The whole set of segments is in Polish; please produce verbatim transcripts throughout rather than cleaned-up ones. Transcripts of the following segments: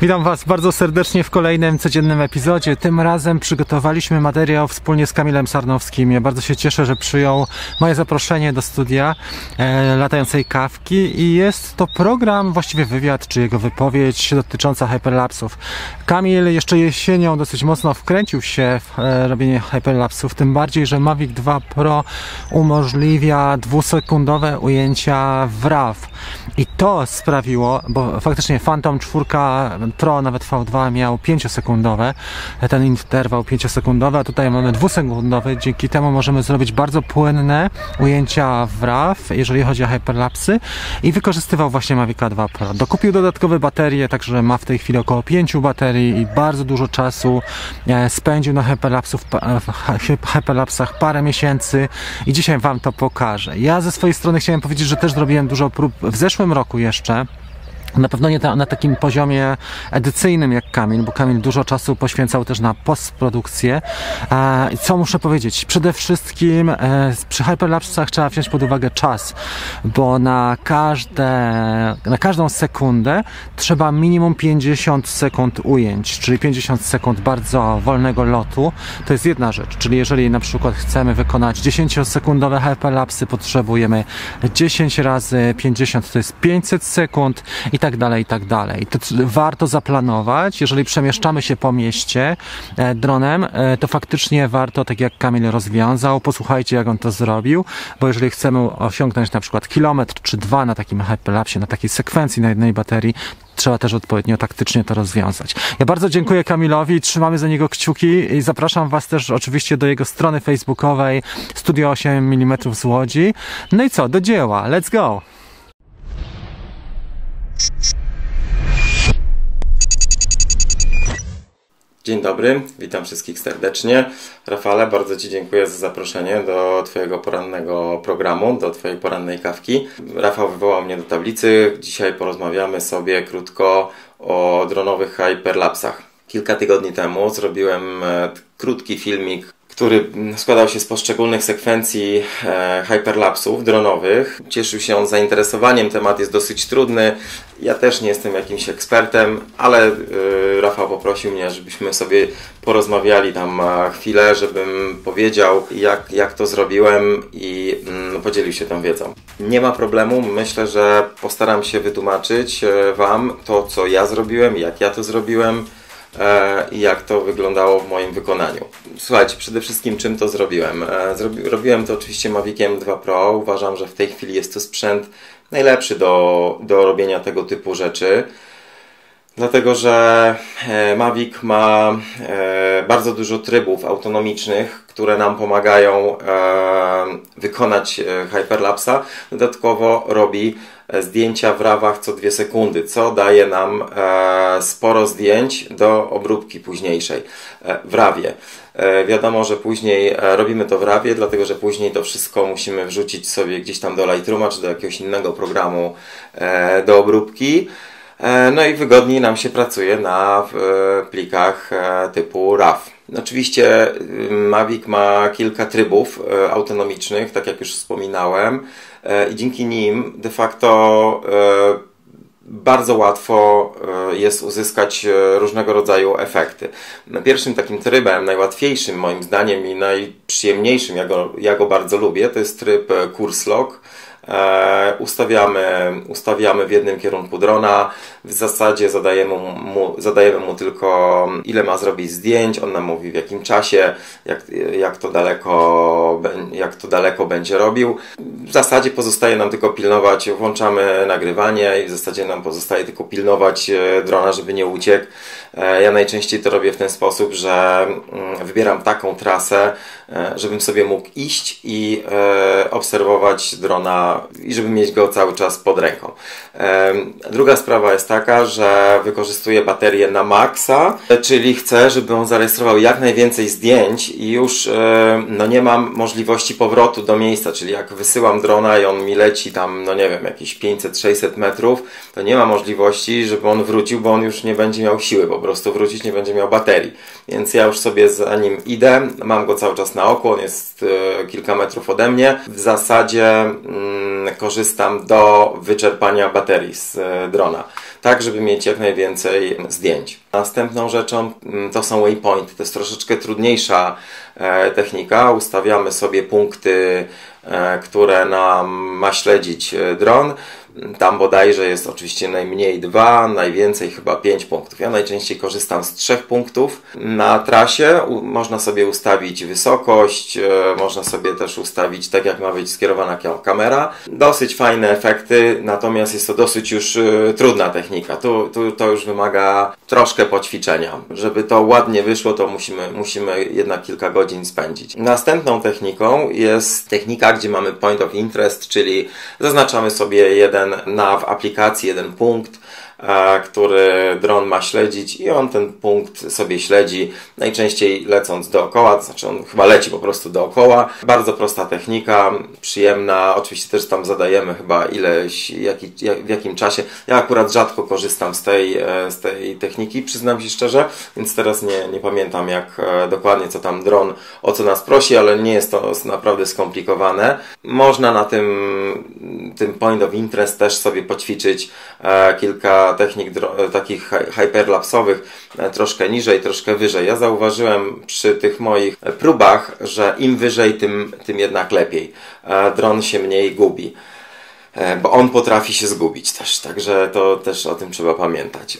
Witam Was bardzo serdecznie w kolejnym codziennym epizodzie. Tym razem przygotowaliśmy materiał wspólnie z Kamilem Sarnowskim. Ja bardzo się cieszę, że przyjął moje zaproszenie do studia e, latającej kawki i jest to program, właściwie wywiad, czy jego wypowiedź dotycząca hyperlapsów. Kamil jeszcze jesienią dosyć mocno wkręcił się w e, robienie hyperlapsów, tym bardziej, że Mavic dwa Pro umożliwia dwusekundowe ujęcia w RAW. I to sprawiło, bo faktycznie Phantom cztery Pro, nawet V dwa miał pięciosekundowe, ten interwał pięciosekundowy, a tutaj mamy dwusekundowy, dzięki temu możemy zrobić bardzo płynne ujęcia w RAW, jeżeli chodzi o hyperlapsy, i wykorzystywał właśnie Mavica dwa Pro. Dokupił dodatkowe baterie, także ma w tej chwili około pięciu baterii i bardzo dużo czasu spędził na hyperlapsów, hyperlapsach, parę miesięcy i dzisiaj Wam to pokażę. Ja ze swojej strony chciałem powiedzieć, że też zrobiłem dużo prób w zeszłym roku jeszcze. Na pewno nie ta, na takim poziomie edycyjnym jak Kamil, bo Kamil dużo czasu poświęcał też na postprodukcję. E, co muszę powiedzieć? Przede wszystkim e, przy hyperlapsach trzeba wziąć pod uwagę czas, bo na, każde, na każdą sekundę trzeba minimum pięćdziesiąt sekund ujęć, czyli pięćdziesiąt sekund bardzo wolnego lotu. To jest jedna rzecz, czyli jeżeli na przykład chcemy wykonać dziesięciosekundowe hyperlapsy, potrzebujemy dziesięć razy pięćdziesiąt, to jest pięćset sekund i tak dalej, i tak dalej. To warto zaplanować. Jeżeli przemieszczamy się po mieście e, dronem, e, to faktycznie warto, tak jak Kamil rozwiązał, posłuchajcie, jak on to zrobił, bo jeżeli chcemy osiągnąć na przykład kilometr czy dwa na takim hyperlapsie, na takiej sekwencji na jednej baterii, trzeba też odpowiednio taktycznie to rozwiązać. Ja bardzo dziękuję Kamilowi, trzymamy za niego kciuki i zapraszam Was też oczywiście do jego strony facebookowej Studio osiem milimetrów z Łodzi. No i co, do dzieła, let's go! Dzień dobry, witam wszystkich serdecznie. Rafale, bardzo Ci dziękuję za zaproszenie do Twojego porannego programu, do Twojej porannej kawki. Rafał wywołał mnie do tablicy. Dzisiaj porozmawiamy sobie krótko o dronowych hyperlapsach. Kilka tygodni temu zrobiłem krótki filmik, który składał się z poszczególnych sekwencji e, hyperlapsów dronowych. Cieszył się on zainteresowaniem, temat jest dosyć trudny. Ja też nie jestem jakimś ekspertem, ale e, Rafał poprosił mnie, żebyśmy sobie porozmawiali tam chwilę, żebym powiedział, jak, jak to zrobiłem i mm, podzielił się tą wiedzą. Nie ma problemu, myślę, że postaram się wytłumaczyć e, Wam to, co ja zrobiłem, jak ja to zrobiłem i jak to wyglądało w moim wykonaniu. Słuchajcie, przede wszystkim czym to zrobiłem? Zrobi, robiłem to oczywiście Maviciem dwa Pro. Uważam, że w tej chwili jest to sprzęt najlepszy do, do robienia tego typu rzeczy. Dlatego, że Mavic ma bardzo dużo trybów autonomicznych, które nam pomagają wykonać hyperlapsa. Dodatkowo robi zdjęcia w rawach co dwie sekundy, co daje nam sporo zdjęć do obróbki późniejszej w rawie. Wiadomo, że później robimy to w rawie, dlatego że później to wszystko musimy wrzucić sobie gdzieś tam do Lightrooma czy do jakiegoś innego programu do obróbki. No i wygodniej nam się pracuje na plikach typu RAW. Oczywiście Mavic ma kilka trybów autonomicznych, tak jak już wspominałem, i dzięki nim de facto bardzo łatwo jest uzyskać różnego rodzaju efekty. Pierwszym takim trybem, najłatwiejszym moim zdaniem i najprzyjemniejszym, ja go, ja go bardzo lubię, to jest tryb Course Lock. E, ustawiamy, ustawiamy w jednym kierunku drona, w zasadzie zadajemy mu, zadajemy mu tylko ile ma zrobić zdjęć, on nam mówi w jakim czasie, jak, jak, to daleko, jak to daleko będzie robił. W zasadzie pozostaje nam tylko pilnować, włączamy nagrywanie i w zasadzie nam pozostaje tylko pilnować drona, żeby nie uciekł. E, ja najczęściej to robię w ten sposób, że mm, wybieram taką trasę, e, żebym sobie mógł iść i e, obserwować drona i żeby mieć go cały czas pod ręką. Druga sprawa jest taka, że wykorzystuję baterię na maksa, czyli chcę, żeby on zarejestrował jak najwięcej zdjęć i już no, nie mam możliwości powrotu do miejsca, czyli jak wysyłam drona i on mi leci tam, no nie wiem, jakieś pięćset sześćset metrów, to nie ma możliwości, żeby on wrócił, bo on już nie będzie miał siły po prostu wrócić, nie będzie miał baterii. Więc ja już sobie za nim idę, mam go cały czas na oku, on jest kilka metrów ode mnie. W zasadzie korzystam do wyczerpania baterii z drona, tak żeby mieć jak najwięcej zdjęć. Następną rzeczą to są waypointy. To jest troszeczkę trudniejsza technika. Ustawiamy sobie punkty, które nam ma śledzić dron. Tam bodajże jest oczywiście najmniej dwa, najwięcej chyba pięć punktów. Ja najczęściej korzystam z trzech punktów. Na trasie można sobie ustawić wysokość, można sobie też ustawić tak jak ma być skierowana kamera. Dosyć fajne efekty, natomiast jest to dosyć już trudna technika. Tu, tu to już wymaga troszkę poćwiczenia. Żeby to ładnie wyszło, to musimy, musimy jednak kilka godzin spędzić. Następną techniką jest technika, gdzie mamy point of interest, czyli zaznaczamy sobie jeden na w aplikacji jeden punkt, e, który dron ma śledzić i on ten punkt sobie śledzi, najczęściej lecąc dookoła, to znaczy on chyba leci po prostu dookoła. Bardzo prosta technika, przyjemna, oczywiście też tam zadajemy chyba ileś, jaki, jak, w jakim czasie. Ja akurat rzadko korzystam z tej, z tej techniki, przyznam się szczerze, więc teraz nie, nie pamiętam jak e, dokładnie co tam dron, o co nas prosi, ale nie jest to naprawdę skomplikowane. Można na tym, tym point of interest też sobie poćwiczyć e, kilka technik dro- takich hyperlapsowych, e, troszkę niżej, troszkę wyżej. Ja zauważyłem przy tych moich próbach, że im wyżej, tym, tym jednak lepiej. E, dron się mniej gubi, e, bo on potrafi się zgubić też, także to też o tym trzeba pamiętać.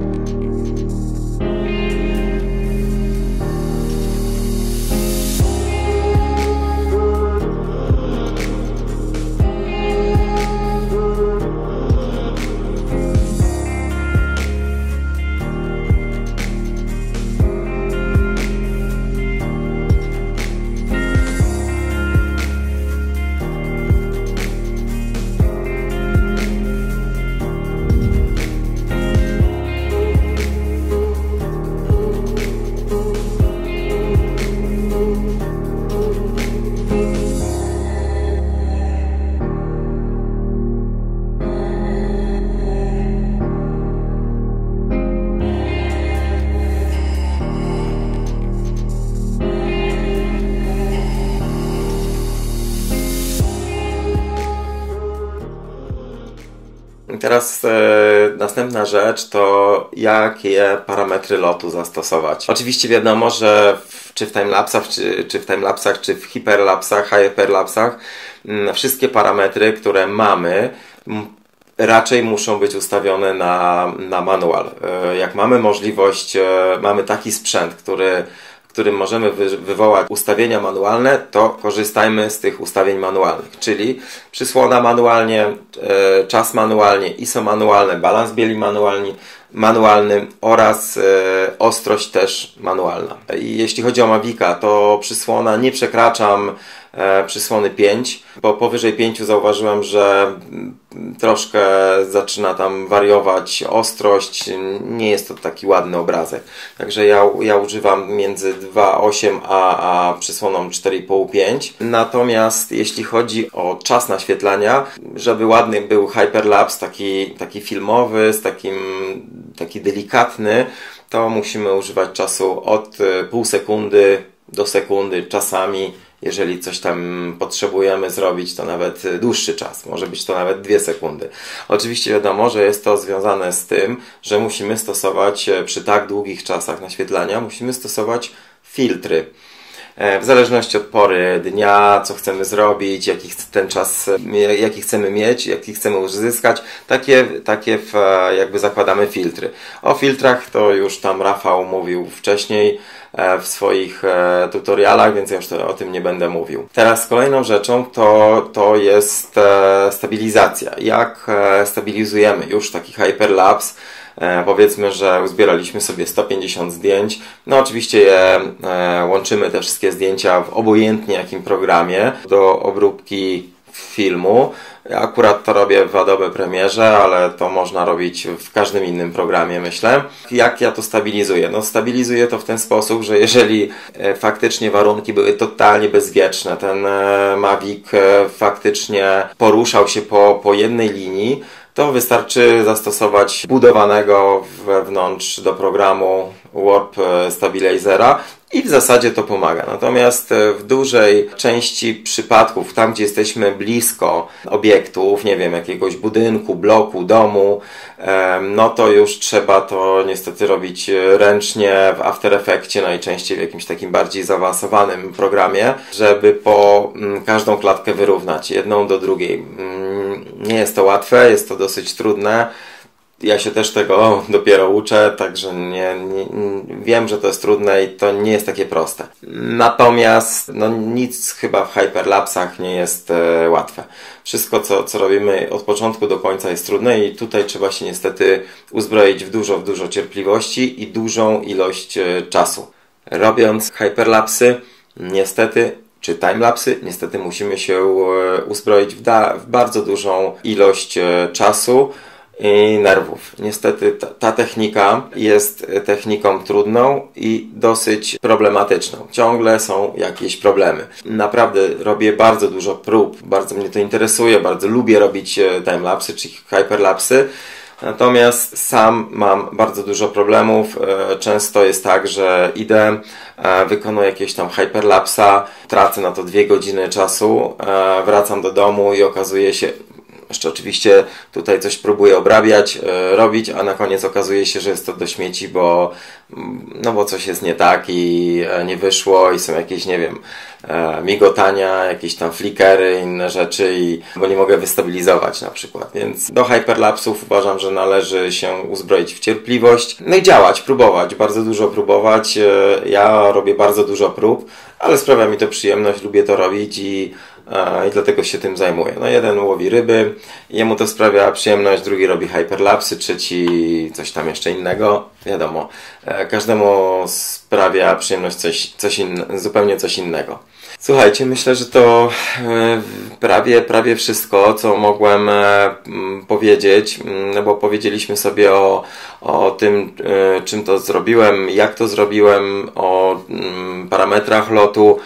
Teraz e, następna rzecz to jakie parametry lotu zastosować. Oczywiście wiadomo, że w, czy w timelapsach, czy, czy w timelapsach, czy w hiperlapsach, hyperlapsach m, wszystkie parametry, które mamy, m, raczej muszą być ustawione na, na manual. E, jak mamy możliwość, e, mamy taki sprzęt, który którym możemy wy, wywołać ustawienia manualne, to korzystajmy z tych ustawień manualnych, czyli przysłona manualnie, e, czas manualnie, I S O manualne, balans bieli manualny, manualny oraz e, ostrość też manualna. I jeśli chodzi o Mavica, to przysłona nie przekraczam e, przysłony pięć, bo powyżej pięciu zauważyłem, że troszkę zaczyna tam wariować ostrość, nie jest to taki ładny obrazek. Także ja, ja używam między dwa przecinek osiem a, a przysłoną cztery przecinek pięć pięć. Natomiast jeśli chodzi o czas naświetlania, żeby ładny był hyperlapse, taki, taki filmowy, z takim, taki delikatny, to musimy używać czasu od pół sekundy do sekundy, czasami jeżeli coś tam potrzebujemy zrobić, to nawet dłuższy czas. Może być to nawet dwie sekundy. Oczywiście wiadomo, że jest to związane z tym, że musimy stosować przy tak długich czasach naświetlania, musimy stosować filtry. W zależności od pory dnia, co chcemy zrobić, jaki ten czas, jaki chcemy mieć, jaki chcemy uzyskać, takie, takie w, jakby zakładamy filtry. O filtrach to już tam Rafał mówił wcześniej w swoich tutorialach, więc ja już to, o tym nie będę mówił. Teraz kolejną rzeczą to, to jest stabilizacja. Jak stabilizujemy już taki hyperlapse? E, powiedzmy, że uzbieraliśmy sobie sto pięćdziesiąt zdjęć. No oczywiście je e, łączymy te wszystkie zdjęcia w obojętnie jakim programie do obróbki filmu. Ja akurat to robię w Adobe Premierze, ale to można robić w każdym innym programie, myślę. Jak ja to stabilizuję? No stabilizuję to w ten sposób, że jeżeli e, faktycznie warunki były totalnie bezwieczne, ten e, Mavic e, faktycznie poruszał się po, po jednej linii, to wystarczy zastosować budowanego wewnątrz do programu Warp Stabilizera i w zasadzie to pomaga. Natomiast w dużej części przypadków, tam gdzie jesteśmy blisko obiektów, nie wiem, jakiegoś budynku, bloku, domu, no to już trzeba to niestety robić ręcznie w After Effectsie, najczęściej w jakimś takim bardziej zaawansowanym programie, żeby po każdą klatkę wyrównać jedną do drugiej. Nie jest to łatwe, jest to dosyć trudne. Ja się też tego dopiero uczę, także nie, nie, wiem, że to jest trudne i to nie jest takie proste. Natomiast no, nic chyba w hyperlapsach nie jest e, łatwe. Wszystko, co, co robimy od początku do końca jest trudne i tutaj trzeba się niestety uzbroić w dużo, w dużo cierpliwości i dużą ilość e, czasu. Robiąc hyperlapsy, niestety czy timelapsy, niestety musimy się e, uzbroić w, da, w bardzo dużą ilość e, czasu i nerwów. Niestety ta, ta technika jest techniką trudną i dosyć problematyczną. Ciągle są jakieś problemy. Naprawdę robię bardzo dużo prób, bardzo mnie to interesuje, bardzo lubię robić timelapsy czy hyperlapsy. Natomiast sam mam bardzo dużo problemów. Często jest tak, że idę, wykonuję jakieś tam hyperlapsa, tracę na to dwie godziny czasu, wracam do domu i okazuje się, jeszcze oczywiście tutaj coś próbuję obrabiać, e, robić, a na koniec okazuje się, że jest to do śmieci, bo, no bo coś jest nie tak i e, nie wyszło i są jakieś, nie wiem, e, migotania, jakieś tam flickery, inne rzeczy, i, bo nie mogę wystabilizować na przykład. Więc do hyperlapsów uważam, że należy się uzbroić w cierpliwość, no i działać, próbować, bardzo dużo próbować. E, ja robię bardzo dużo prób, ale sprawia mi to przyjemność, lubię to robić i i dlatego się tym zajmuję. No jeden łowi ryby, jemu to sprawia przyjemność, drugi robi hyperlapsy, trzeci coś tam jeszcze innego. Wiadomo, każdemu sprawia przyjemność coś, coś inne, zupełnie coś innego. Słuchajcie, myślę, że to prawie, prawie wszystko, co mogłem powiedzieć, no bo powiedzieliśmy sobie o, o tym, czym to zrobiłem, jak to zrobiłem, o parametrach lotu,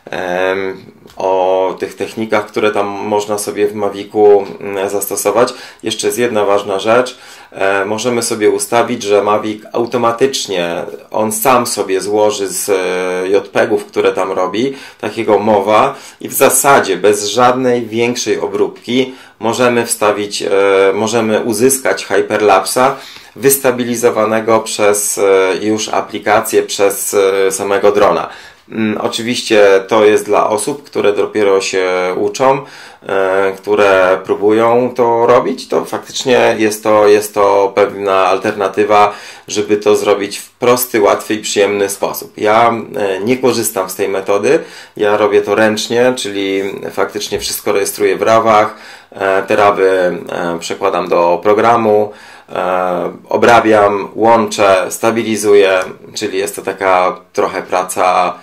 o tych technikach, które tam można sobie w Mavicu zastosować. Jeszcze jest jedna ważna rzecz. E, możemy sobie ustawić, że Mavic automatycznie, on sam sobie złoży z J P G ów, które tam robi, takiego mowa, i w zasadzie bez żadnej większej obróbki możemy wstawić, e, możemy uzyskać hyperlapsa wystabilizowanego przez e, już aplikację, przez e, samego drona. Oczywiście to jest dla osób, które dopiero się uczą, e, które próbują to robić. To faktycznie jest to, jest to pewna alternatywa, żeby to zrobić w prosty, łatwy i przyjemny sposób. Ja e, nie korzystam z tej metody, ja robię to ręcznie, czyli faktycznie wszystko rejestruję w rawach, e, te rawy e, przekładam do programu, e, obrabiam, łączę, stabilizuję, czyli jest to taka trochę praca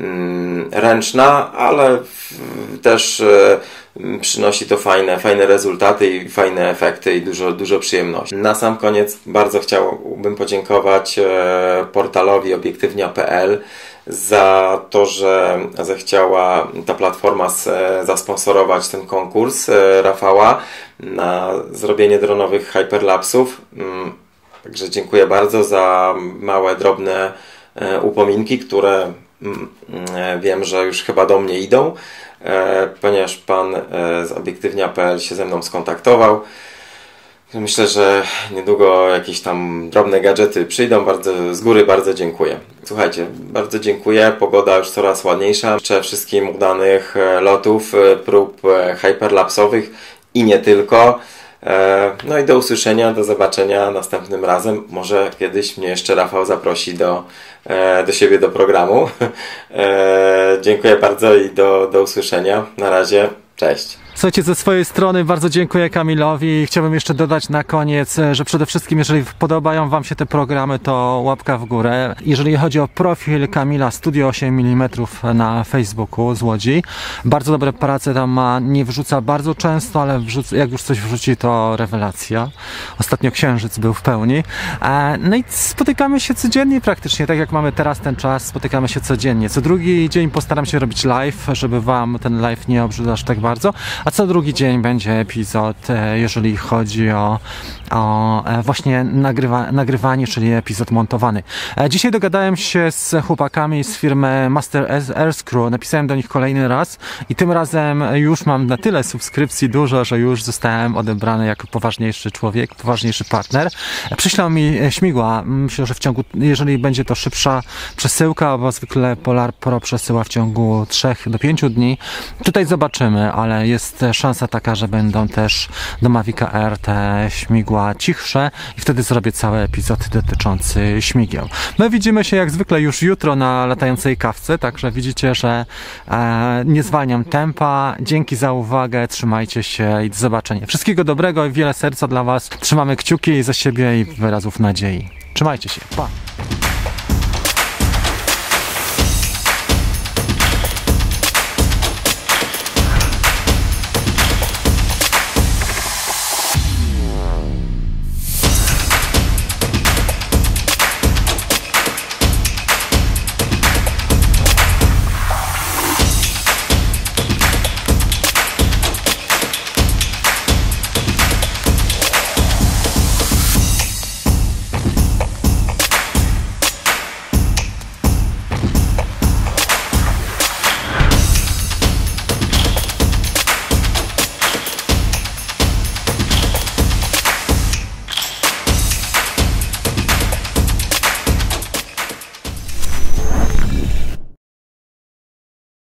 ręczna, ale też przynosi to fajne, fajne rezultaty i fajne efekty i dużo, dużo przyjemności. Na sam koniec bardzo chciałbym podziękować portalowi obiektywnia kropka p l za to, że zechciała ta platforma zasponsorować ten konkurs Rafała na zrobienie dronowych hyperlapsów. Także dziękuję bardzo za małe, drobne upominki, które wiem, że już chyba do mnie idą, ponieważ pan z obiektywnia kropka p l się ze mną skontaktował. Myślę, że niedługo jakieś tam drobne gadżety przyjdą. Bardzo, z góry bardzo dziękuję. Słuchajcie, bardzo dziękuję. Pogoda już coraz ładniejsza. Życzę wszystkim udanych lotów, prób hyperlapsowych i nie tylko. No i do usłyszenia, do zobaczenia następnym razem. Może kiedyś mnie jeszcze Rafał zaprosi do, do siebie, do programu. Dziękuję bardzo i do, do usłyszenia. Na razie, cześć. Słuchajcie, ze swojej strony bardzo dziękuję Kamilowi. Chciałbym jeszcze dodać na koniec, że przede wszystkim, jeżeli podobają Wam się te programy, to łapka w górę. Jeżeli chodzi o profil Kamila Studio osiem milimetrów na Facebooku z Łodzi, bardzo dobre prace tam ma, nie wrzuca bardzo często, ale wrzuc- jak już coś wrzuci, to rewelacja. Ostatnio Księżyc był w pełni. No i spotykamy się codziennie praktycznie, tak jak mamy teraz ten czas, spotykamy się codziennie. Co drugi dzień postaram się robić live, żeby Wam ten live nie obrzydzał aż tak bardzo. a co drugi dzień będzie epizod, jeżeli chodzi o, o właśnie nagrywa, nagrywanie, czyli epizod montowany. Dzisiaj dogadałem się z chłopakami z firmy Master Air Screw, napisałem do nich kolejny raz i tym razem już mam na tyle subskrypcji dużo, że już zostałem odebrany jako poważniejszy człowiek, poważniejszy partner. Przyślał mi śmigła, myślę, że w ciągu, jeżeli będzie to szybsza przesyłka, bo zwykle Polar Pro przesyła w ciągu trzech do pięciu dni. Tutaj zobaczymy, ale jest szansa taka, że będą też do Mavica Air te śmigła cichsze i wtedy zrobię cały epizod dotyczący śmigieł. My widzimy się jak zwykle już jutro na latającej kawce, także widzicie, że e, nie zwalniam tempa. Dzięki za uwagę, trzymajcie się i do zobaczenia. Wszystkiego dobrego i wiele serca dla Was. Trzymamy kciuki za siebie i wyrazów nadziei. Trzymajcie się. Pa!